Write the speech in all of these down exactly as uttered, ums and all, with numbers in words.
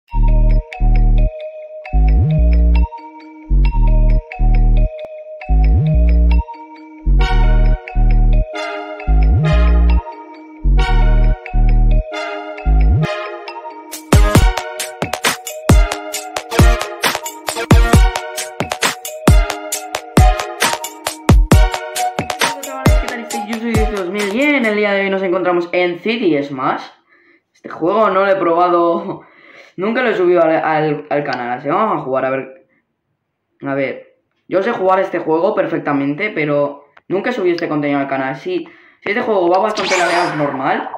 Y en el día de hoy nos encontramos en City Smash. Este juego no lo he probado, nunca lo he subido al, al, al canal, así que vamos a jugar a ver. A ver, yo sé jugar este juego perfectamente, pero nunca he subido este contenido al canal. Si, si este juego va bastante lagueado, es normal.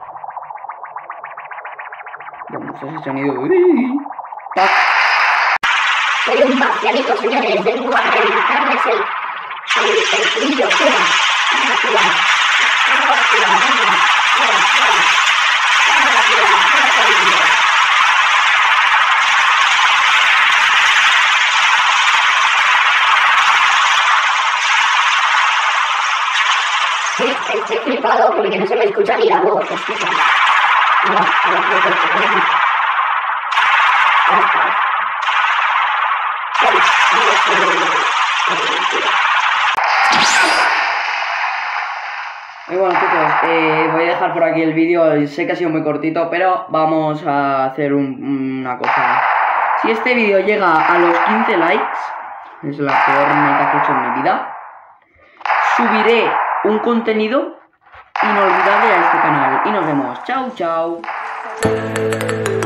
Vamos, ese sonido. ¡Tac! Soy un marcianito, señores, vengo a reventarles el... el... el brillo, fuera. Estoy flipado porque no se me escucha ni la voz. Y bueno, chicos, eh, voy a dejar por aquí el vídeo. Sé que ha sido muy cortito, pero vamos a hacer un, una cosa. Si este vídeo llega a los quince likes, es la peor meta que he hecho en mi vida, subiré un contenido inolvidable a este canal. Y nos vemos. Chao, chao.